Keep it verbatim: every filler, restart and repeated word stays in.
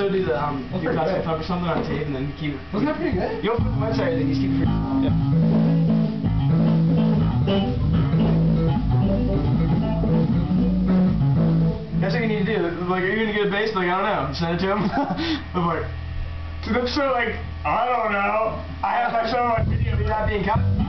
also do the um, do classical flip or something on tape and then keep it. Wasn't that pretty good? You don't put the website or anything, you just keep it for yeah. That's what you need to do. Like, are you gonna get a bass? Like, I don't know. Send it to him. I'm like, so, like, I don't know. I have my show on video. You're not being cut.